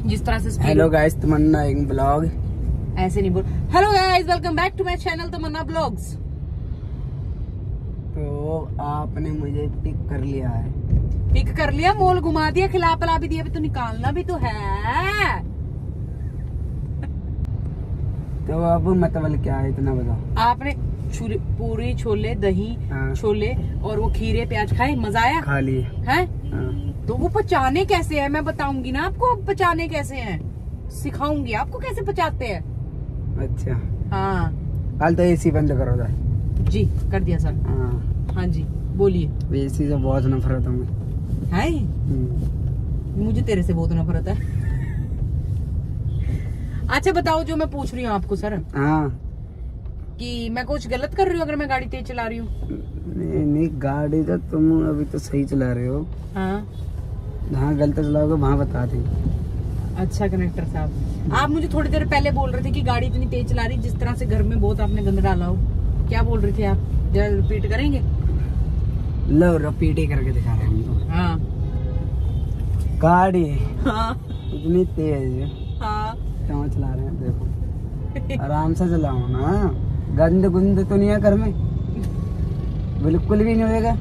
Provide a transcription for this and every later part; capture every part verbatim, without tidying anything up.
जिस तरह से हेलो गाइस, तमन्ना एक ब्लॉग। ऐसे नहीं बोल। Hello guys, welcome back to my channel Tamanna blogs. तो आपने मुझे पिक कर लिया है। पिक कर लिया, मॉल घुमा दिया, खिला पिला भी दिया, अभी तो निकालना भी तो है। तो अब मतलब क्या है, इतना बताओ। आपने पूरी छोले दही हाँ। छोले और वो खीरे प्याज खाए, मजा आया? खा लिए हैं? हाँ। तो वो पचाने कैसे है मैं बताऊंगी ना आपको, पचाने कैसे हैं सिखाऊंगी आपको कैसे पचाते हैं। अच्छा हाँ कल तो एसी बंद करो था। जी कर दिया सर। हाँ हाँ जी बोलिए। एसी से बहुत नफरत हूँ है, मुझे तेरे से बहुत नफरत है। अच्छा बताओ जो मैं पूछ रही हूँ आपको सर। हाँ कि मैं कुछ गलत कर रही हूँ अगर मैं गाड़ी तेज चला रही हूँ? नहीं नहीं, गाड़ी तो तुम अभी तो सही चला रहे हो। हाँ जहाँ गलत चलाओगे वहाँ बता देंगे। अच्छा कनेक्टर साहब, आप मुझे थोड़ी देर पहले बोल रहे थे कि गाड़ी इतनी तेज चला रही जिस तरह से घर में बहुत आपने गंद डाला हो। क्या बोल रहे थे आप, जरा रिपीट करेंगे? लो रिपीट ही करके दिखा रहे हैं। हाँ गाड़ी हाँ इतनी तेज हाँ क्यों चला रहे हैं? देखो आराम से चलाओ ना, गंद गुंद तो नहीं है घर में, बिल्कुल भी नहीं होगा।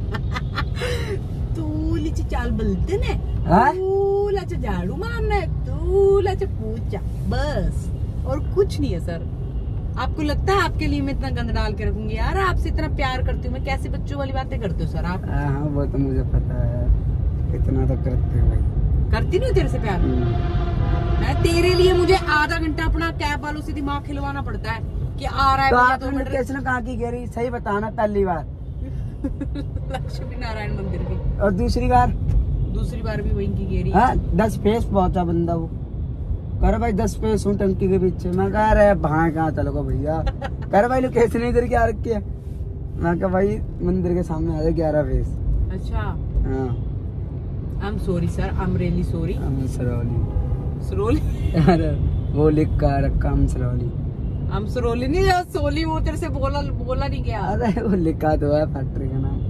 तू लीची चाल बोलते ने, हाँ? तू लाचा झाड़ू मारना है, तू लाचा पूछा बस, और कुछ नहीं है सर। आपको लगता है आपके लिए मैं इतना गंद डाल के रखूंगी? यार आपसे इतना प्यार करती हूँ मैं, कैसे बच्चों वाली बातें करते हो सर आप? हाँ हाँ वो तो मुझे पता है, इतना तो करते हो भाई। करती नहीं तेरे से प्यार मैं? तेरे लिए मुझे आधा घंटा अपना कैब वालों से दिमाग खिलवाना पड़ता है कि आ रहा है तो भैया, आपने दो मिनट। लोकेशन कहाँ की कह रही, सही बताना पहली बार। लक्ष्मी नारायण मंदिर की। और दूसरी बार? दूसरी बार भी वहीं की गेरी। हाँ दस फेस पहुंचा बंदा वो, कर भाई दस फेस हूँ टंकी के पीछे। मैं कह रहा भाई कहाँ चलोगे भैया, कर भाई लोकेशन इधर क्या रखी है। मैं कहा भाई मंदिर के सामने आ जाए ग्यारह फेस। अच्छा हाँ I am sorry sir, I am really sorry. Sarauli Saroli? अरे वो लिख कर रखा हम सरौली। हम सरोली नहीं, सोली वो तेरे से बोला बोला नहीं गया। अरे वो लिखा तो है फैक्ट्री का नाम।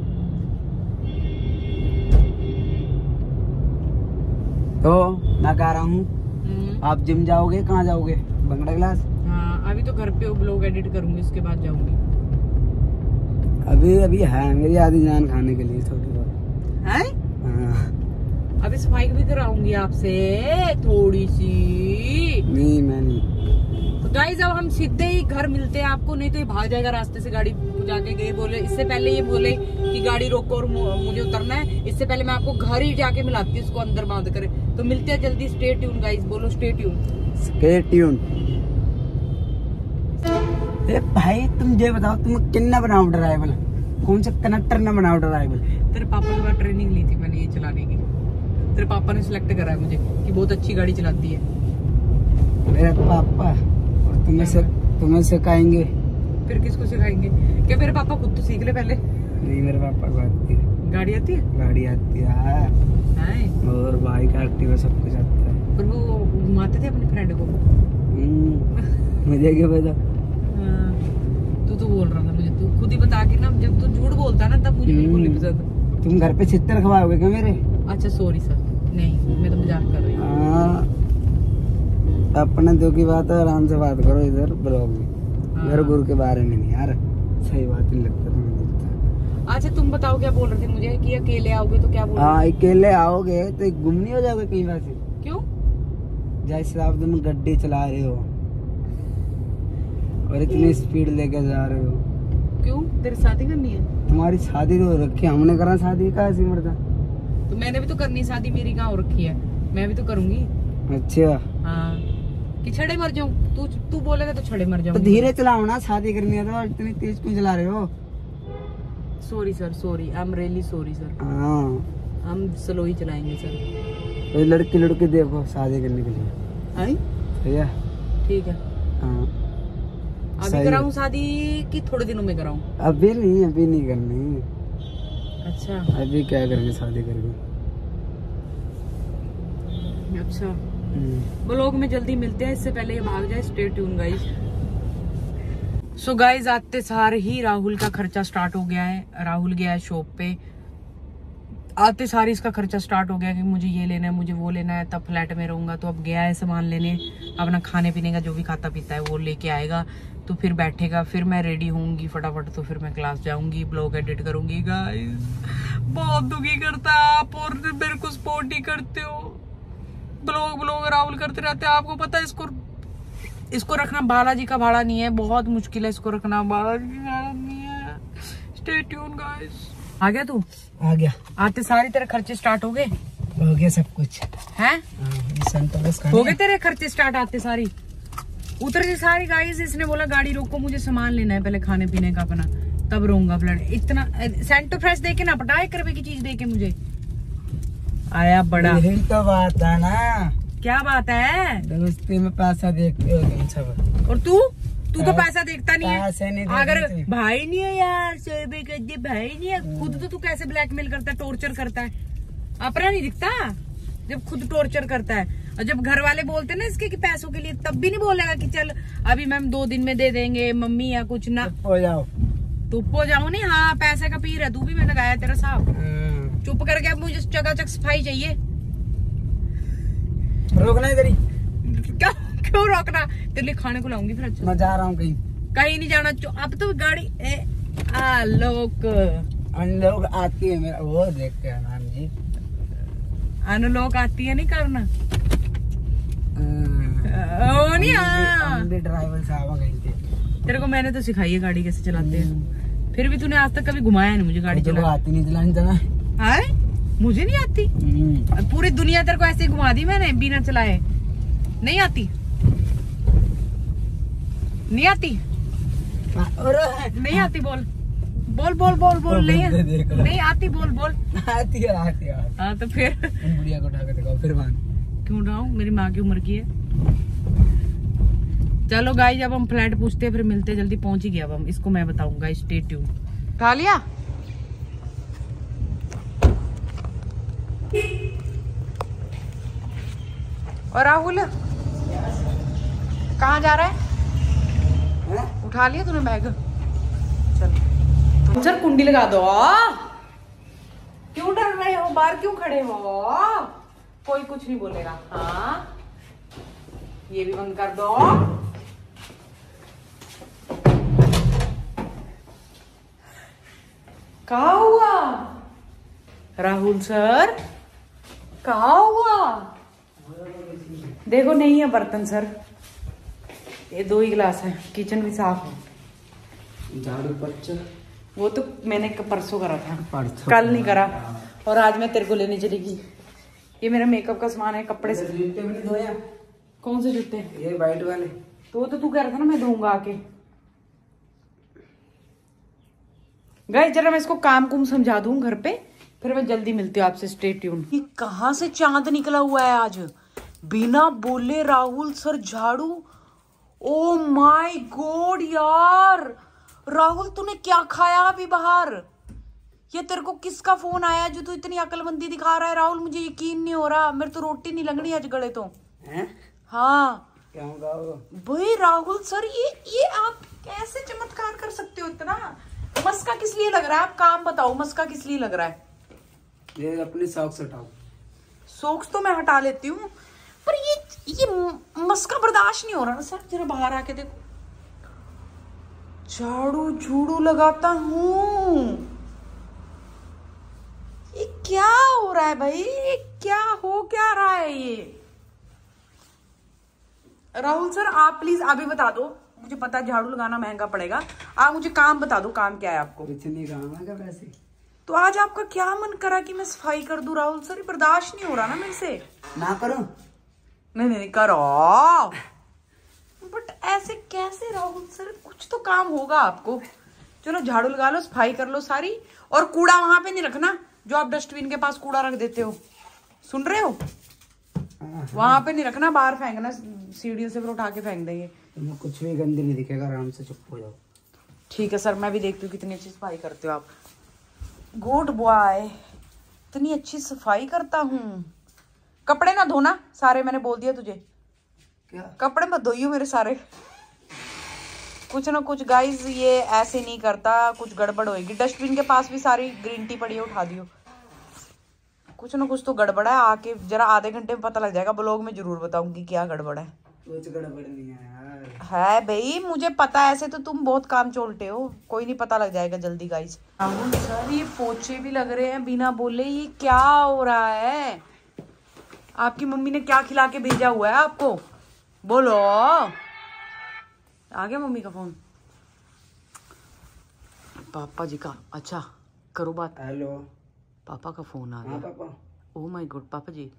तो मैं कह रहा हूँ आप जिम जाओगे, कहाँ जाओगे? भंगड़ा क्लास? हाँ अभी तो घर पे ब्लॉग एडिट करूंगी, उसके बाद जाऊंगी। अभी अभी है मेरी आधी जान खाने के लिए थोड़ी बहुत है। हाँ। अभी सफाई भी कराऊंगी आपसे थोड़ी सी। नहीं मैं नहीं। तो गाइस अब हम सीधे ही घर मिलते हैं आपको, नहीं तो ये भाग जाएगा रास्ते से। गाड़ी जाके गए बोले, इससे पहले ये बोले कि गाड़ी रोको और मुझे उतरना है, इससे पहले मैं आपको घर ही जाके मिलाती हूँ, इसको अंदर बांध कर। तो मिलते हैं जल्दी। स्टे ट्यून गाइस, बोलो स्टे ट्यून। Stay tune. ए भाई तुम ये बताओ, तुम कितना बनाओ ड्राइवर, कौन सा कनेक्टर ना बनाओ ड्राइवर? तेरे पापा के बाद ट्रेनिंग ली थी मैंने ये चलाने की। तेरे पापा ने सिलेक्ट करा है मुझे कि बहुत अच्छी गाड़ी चलाती है। मेरे पापा? और तुम्हें से तुम्हें सिखाएंगे? फिर किसको सिखाएंगे? क्या मेरे पापा खुद तो सीख ले पहले। नहीं मेरे पापा को आती है। गाड़ी आती है? गाड़ी आती है, है? और बाइक एक्टिवा सब कुछ आता है। पर वो घुमाते थे अपने फ्रेंड को। मुझे क्या पता। हाँ, तू तो बोल रहा था मुझे, तू खुद ही बता के ना, जब तू झूठ बोलता है ना तब मुझे बिल्कुल नहीं पसंद। तुम घर पे छितर खवाओगे क्या मेरे? अच्छा सॉरी सर, नहीं मैं तो मजाक कर रही हूँ। अपने दो की बात है, आराम से बात करो इधर ब्लॉग में। घर गुरु के बारे में नहीं यार, सही बात नहीं लगता तुम्हें। अच्छा तुम बताओ क्या बोल रहे थे मुझे कि अकेले आओगे तो क्या बोल रहे? हाँ अकेले आओगे तो गुम नहीं हो जाओगे कहीं वैसे? क्यों? जैसे आप तुम गड्डी चला रहे हो और इतनी स्पीड लेके जा रहे हो। क्यों, तेरी शादी करनी है? तुम्हारी शादी तो हो रखी है, हमने करा शादी कहाँ से मरता? तो मैंने भी तो करनी शादी, मेरी कहाँ हो रखी है, मैं भी तो करूंगी। अच्छा हाँ कि छड़े मर जाऊं? तू तू बोलेगा तो छड़े मर जाऊं। तो धीरे चलाओ ना, शादी करनी है तो इतनी तेज क्यों चला रहे हो? Sorry sir, sorry, I am really sorry sir. हाँ हम स्लो ही चलाएंगे सर। तो लड़की लड़के देखो शादी करने के लिए। आई? भैया ठीक है। हाँ अभी कराऊं शादी कि थोड़े दिनों में कराऊं? अभी नहीं, अभी नहीं करनी। अच्छा अभी क्या करेंगे शादी करके? अच्छा ब्लॉग में जल्दी मिलते हैं, इससे पहले ये भाग जाए। Stay tune guys. So guys आते सार ही राहुल का खर्चा स्टार्ट हो गया है। राहुल गया है शॉप पे, आते सारी इसका खर्चा स्टार्ट हो गया कि मुझे ये लेना है, मुझे वो लेना है, तब फ्लैट में रहूंगा। तो अब गया है सामान लेने, अपना खाने पीने का जो भी खाता पीता है वो लेके आएगा। तो फिर बैठेगा, फिर मैं रेडी होंगी फटाफट, तो फिर मैं क्लास जाऊंगी, ब्लॉग एडिट करूंगी। गाइस बहुत दुखी करता है आप, और मेरे को सपोर्ट ही करते हो। ब्लॉग ब्लॉग राहुल करते रहते हैं। आपको पता है इसको इसको रखना बालाजी का भाड़ा नहीं है, बहुत मुश्किल है इसको रखना, बालाजी का भाड़ा नहीं है। Stay tune guys. आ गया तू? आ गया। आते सारी तेरे खर्चे स्टार्ट हो गए? हो गया सब कुछ हैं? हाँ, हो गए तेरे खर्चे स्टार्ट आते सारी? उतर से सारी गाइस। इसने बोला गाड़ी रोको, मुझे सामान लेना है पहले खाने पीने का अपना, तब रहूंगा फ्लैट। इतना सेंटो फ्रेश देके ना पटा, एक रुपए की चीज देके मुझे आया बड़ा। यही तो बात है ना। क्या बात है? दोस्ती में पैसा देखते हो सब। और तू तू तो पैसा देखता नहीं है। नहीं अगर भाई नहीं है यार, सौ रुपए कर दे, भाई नहीं है। खुद तो तू कैसे ब्लैकमेल करता है, टॉर्चर करता है, अपना नहीं दिखता जब खुद टॉर्चर करता है। और जब घर वाले बोलते ना इसके कि पैसों के लिए, तब भी नहीं बोलेगा कि चल अभी मैम दो दिन में दे देंगे मम्मी या कुछ ना। हो जाओ, चुप हो जाओ। नहीं हाँ, पैसे का पीर है तू भी, मैंने लगाया तेरा साहब। चुप करके अब मुझे चकाचक सफाई चाहिए। रोकना इधर ही। क्या क्यों रोकना? तेरे लिए खाने को लाऊंगी फिर। अच्छा मैं जा रहा हूँ कहीं। कहीं नहीं जाना। अब तो गाड़ी ए, आ, लोग लोग आती है मेरा वो देखते हैं मैम जी। अनलोक आती है नहीं करना। ओ नहीं हाँ, ड्राइवर साहब गई थे। तेरे को मैंने तो सिखाई है गाड़ी कैसे चलाते हैं, फिर भी तूने आज तक कभी घुमाया नहीं मुझे गाड़ी चला। आती नहीं चलाने चला है, मुझे नहीं आती। पूरी दुनिया तेरे को ऐसे घुमा दी मैंने बिना चलाए। नहीं आती, नहीं आती, नहीं आती। बोल बोल बोल बोल बोल। नहीं नहीं आती, बोल बोल। आती है, आती है। हाँ तो फिर बुढ़िया को उठा के दिखाओ फिर। मान क्यों उठाऊं, मेरी माँ की उम्र की है। चलो गाइस, जब हम फ्लैट पूछते हैं फिर मिलते, जल्दी पहुंच ही गया अब हम, इसको मैं बताऊंगा। Stay tune. उठा लिया? और राहुल कहाँ जा रहा है? है? उठा लिया तूने बैग? चल सर कुंडी लगा दो। क्यों डर रहे हो, बाहर क्यों खड़े हो? कोई कुछ नहीं बोलेगा। हाँ ये भी बंद कर दो। कहाँ हुआ राहुल सर, कहाँ हुआ? देखो नहीं है बर्तन सर, ये दो ही गिलास है, किचन भी साफ है। झाड़ू पोछा वो तो मैंने परसों करा था, परसों कल नहीं करा। और आज मैं तेरे को लेने चलेगी। ये मेरा मेकअप का सामान है, कपड़े से। जूते भी नहीं धोया? कौन से जूते? ये वाइट वाले। तो वो तो तू कह रहा था ना मैं धोऊंगा आके। गाइस जरा मैं इसको काम कुम समझा दूं घर पे, फिर मैं जल्दी मिलती हूँ आपसे। Stay tune. ये कहाँ से चांद निकला हुआ है आज, बिना बोले राहुल सर झाड़ू। ओ माय गॉड यार, राहुल तूने क्या खाया अभी बाहर? ये तेरे को किसका फोन आया जो तू इतनी अकलमंदी दिखा रहा है? राहुल मुझे यकीन नहीं हो रहा, मेरे तो रोटी नहीं लगनी आज गले तो। हैं? हाँ क्या होगा वो? भाई राहुल सर, ये ये आप कैसे चमत्कार कर सकते हो इतना? मस्का किस लिए लग रहा है? आप काम बताओ, मस्का किस लिए लग रहा है? ये अपने सॉक्स हटाओ। सॉक्स तो मैं हटा लेती हूँ, पर ये ये मस्का बर्दाश्त नहीं हो रहा ना सर। जरा बाहर आके देखो, झाड़ू झूड़ू लगाता हूँ। ये क्या हो रहा है भाई, ये क्या हो क्या रहा है ये? राहुल सर आप प्लीज अभी बता दो, मुझे पता है झाड़ू लगाना महंगा पड़ेगा, आप मुझे काम बता दो, काम क्या है आपको? कुछ नहीं काम है वैसे। तो आज आपका क्या मन करा कि मैं सफाई कर दूं राहुल सर? बर्दाश्त नहीं हो रहा ना मेरे से। ना करो? नहीं नहीं करो, बट ऐसे कैसे राहुल सर? कुछ तो काम होगा आपको। चलो झाड़ू लगा लो, सफाई कर लो सारी, और कूड़ा वहां पे नहीं रखना जो आप डस्टबिन के पास कूड़ा रख देते हो, सुन रहे हो? वहां पे नहीं रखना, बाहर फेंकना, सीढ़ियों से फिर उठा के फेंक देंगे। तुम्हें कुछ भी गंदी नहीं दिखेगा, आराम से चुप हो जाओ। ठीक है सर, मैं भी देखती हूँ कितनी अच्छी सफाई करते हो आप। गुड बॉय, इतनी अच्छी सफाई करता हूँ। कपड़े ना धोना सारे, मैंने बोल दिया तुझे। क्या? कपड़े मत धोइयो मेरे सारे। कुछ ना कुछ गाइस ये ऐसे नहीं करता, कुछ गड़बड़ होएगी। डस्टबिन के पास भी सारी ग्रीन टी पड़ी है, उठा दियो। कुछ ना कुछ तो गड़बड़ है। आके जरा आधे घंटे में पता लग जाएगा, ब्लॉग में जरूर बताऊंगी क्या गड़बड़ है। कुछ गड़बड़ नहीं है यार। है भाई, मुझे पता है, ऐसे तो तुम बहुत काम चोलते हो, कोई नहीं, पता लग जाएगा जल्दी गाइस। सर ये पोछे भी लग रहे हैं बिना बोले, ये क्या हो रहा है? आपकी मम्मी ने क्या खिला के भेजा हुआ है आपको? बोलो। आ गया मम्मी का फोन, पापा जी का। अच्छा करो बात। हेलो, पापा का फोन आ गया। हाँ पापा। ओह माय गॉड, पापा जी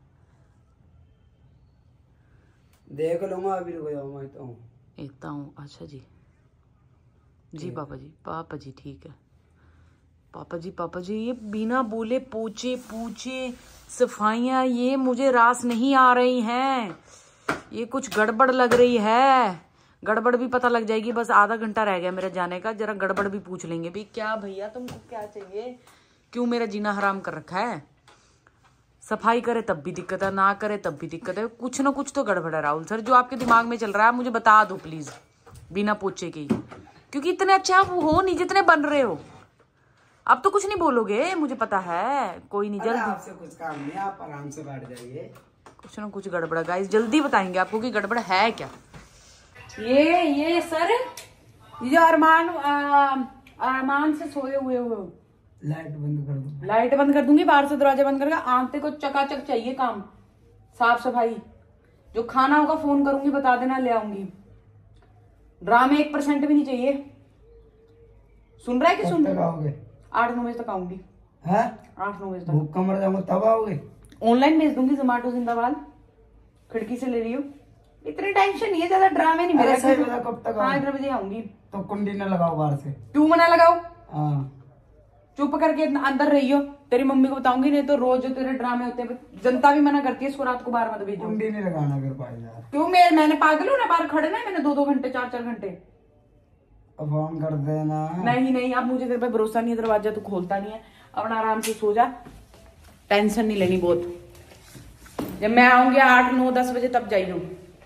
देख लूंगा, अभी रुक जाओ, मैं तो इतना हूँ। अच्छा जी जी पापा जी, पापा जी ठीक है। पापा जी पापा जी ये बिना बोले पोछे पूछे सफाइयाँ, ये मुझे रास नहीं आ रही हैं, ये कुछ गड़बड़ लग रही है। गड़बड़ भी पता लग जाएगी, बस आधा घंटा रह गया मेरे जाने का, जरा गड़बड़ भी पूछ लेंगे। भाई क्या भैया तुमको क्या चाहिए, क्यों मेरा जीना हराम कर रखा है? सफाई करे तब भी दिक्कत है, ना करे तब भी दिक्कत है, कुछ ना कुछ तो गड़बड़ है। राहुल सर जो आपके दिमाग में चल रहा है मुझे बता दो प्लीज, बिना पूछे के, क्योंकि इतने अच्छे आप हो नहीं जितने बन रहे हो। अब तो कुछ नहीं बोलोगे, मुझे पता है। कोई नहीं, जल्दी, आपसे कुछ काम नहीं, आप आराम से बैठ जाइए। कुछ ना कुछ गड़बड़ है गाइस, जल्दी बताएंगे आपको कि गड़बड़ है क्या। ये ये सर ये अरमान अरमान से सोए हुए हो। लाइट बंद कर दो। लाइट बंद कर दूंगी, बाहर से दरवाजा बंद करके। आंते को चकाचक चाहिए काम, साफ सफाई। जो खाना होगा फोन करूंगी, बता देना, ले आऊंगी। ड्रामे एक परसेंट भी नहीं चाहिए। सुन रहा है कि सुन रहा आओगे? आठ नौ बजे तक आऊंगी। है आठ नौ बजे तक भूख मर जाऊंगा तब आओगे? ऑनलाइन भेज दूंगी, जोमेटो जिंदाबाद। खिड़की से ले रही हो, इतनी टेंशन नहीं है, ज्यादा ड्रामे नहीं मेरे। कब तक? हाँ इतने बजे आऊंगी। तो कुंडी न लगाओ बाहर से। क्यों मना लगाओ? हाँ चुप करके अंदर रही हो, तेरी मम्मी को बताऊंगी, नहीं तो रोज जो तेरे ड्रामे होते हैं, जनता भी मना करती है इसको रात को बाहर मत भेजो। कुंडी नहीं लगाना अगर पाए यार। क्यों? मैं मैंने पागल हूँ ना, बाहर खड़े ना मैंने दो दो घंटे चार चार घंटे। फोन कर देना। नहीं नहीं, अब मुझे तेरे पे भरोसा नहीं है, दरवाजा तू खोलता नहीं है। अपना आराम से सो जा, टेंशन नहीं लेनी बहुत। जब मैं आऊंगी आठ नौ दस बजे तब जाइयो,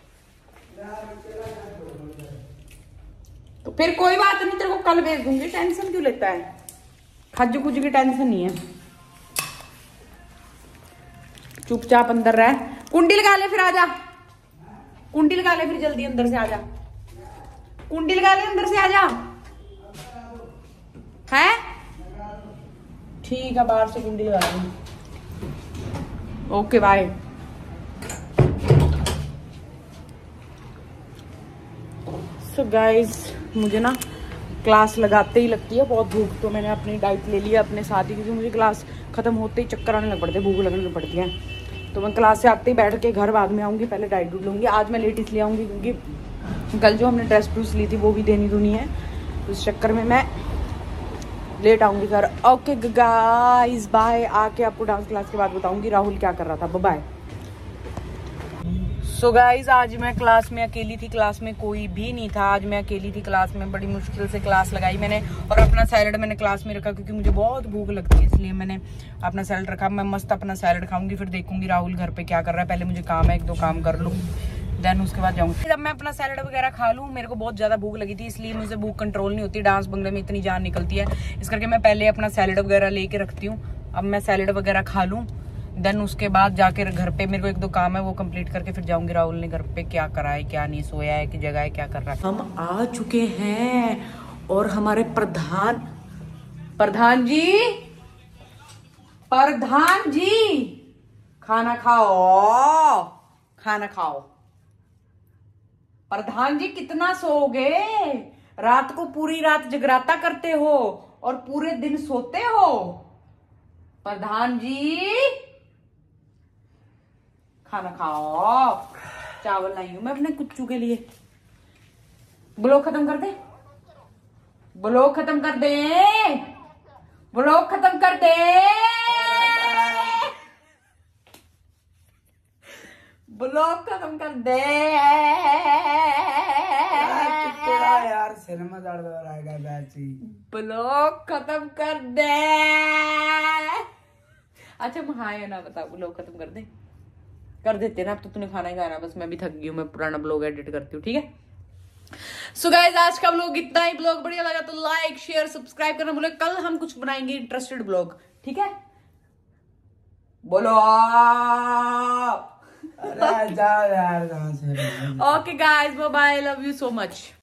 तो फिर कोई बात नहीं, तेरे को कल भेज दूंगी। टेंशन क्यों लेता है? खज खुज की टेंशन नहीं है, चुपचाप अंदर रह। कुंडी लगा ले फिर आजा, कुंडी लगा ले फिर जल्दी अंदर से आजा, कुंडी लगा ले अंदर से आजा। है ठीक है, बाहर से कुंडी लगा दूंगी। Okay bye. सो गाइस मुझे ना क्लास लगाते ही लगती है बहुत भूख, तो मैंने अपनी डाइट ले ली है अपने साथ ही, क्योंकि मुझे क्लास खत्म होते ही चक्कर आने लग पड़ते हैं, भूख लगने लग पड़ती है। तो मैं क्लास से आते ही बैठ के घर बाद में आऊँगी, पहले डाइट डूट लूँगी। आज मैं लेट इसलिए आऊँगी क्योंकि कल जो हमने ड्रेस ड्रूस ली थी वो भी देनी दूनी है, तो इस चक्कर में मैं लेट आऊँगी घर। ओके गाइस बाय, आके आपको डांस क्लास के बाद बताऊँगी राहुल क्या कर रहा था। बाय। सो so गाइज आज मैं क्लास में अकेली थी, क्लास में कोई भी नहीं था। आज मैं अकेली थी क्लास में, बड़ी मुश्किल से क्लास लगाई मैंने। और अपना सैलड मैंने क्लास में रखा क्योंकि मुझे बहुत भूख लगती है, इसलिए मैंने अपना सैलड रखा। मैं मस्त अपना सैलड खाऊंगी, फिर देखूंगी राहुल घर पे क्या कर रहा है। पहले मुझे काम है, एक दो काम कर लूँ, देन उसके बाद जाऊंगी। जब मैं अपना सैलड वगैरह खा लूँ, मेरे को बहुत ज्यादा भूख लगी थी, इसलिए मुझे भूख कंट्रोल नहीं होती। डांस बंगले में इतनी जान निकलती है, इस करके मैं पहले अपना सैलड वगैरह लेके रखती हूँ। अब मैं सैलड वगैरह खा लूँ, देन उसके बाद जाकर घर पे मेरे को एक दो काम है वो कंप्लीट करके फिर जाऊंगी। राहुल ने घर पे क्या करा है, क्या नहीं, सोया है कि जगह है, क्या कर रहा है। हम आ चुके हैं और हमारे प्रधान प्रधान जी प्रधान जी खाना खाओ, खाना खाओ। प्रधान जी कितना सोओगे? रात को पूरी रात जगराता करते हो और पूरे दिन सोते हो। प्रधान जी खाना खाओ। चावल लाई हूं मैं अपने कुच्चू के लिए। ब्लॉग खत्म कर दे, ब्लॉग खत्म कर दे, ब्लॉग खत्म कर दे, ब्लॉग खत्म कर दे यार। सिनेमा ब्लॉग खत्म कर दे। अच्छा हाँ ना बता, ब्लॉग खत्म कर दे। कर देते ना, अब तो तूने खाना ही खाना, बस मैं भी थक गई हूँ, मैं पुराना ब्लॉग एडिट करती हूँ, ठीक है। सो गाइस आज का ब्लॉग इतना ही। ब्लॉग बढ़िया लगा तो लाइक शेयर सब्सक्राइब करना भूले। कल हम कुछ बनाएंगे इंटरेस्टेड ब्लॉग, ठीक है। बोलो अरे जा यार कहाँ से। Okay guys, bye bye, love you so much.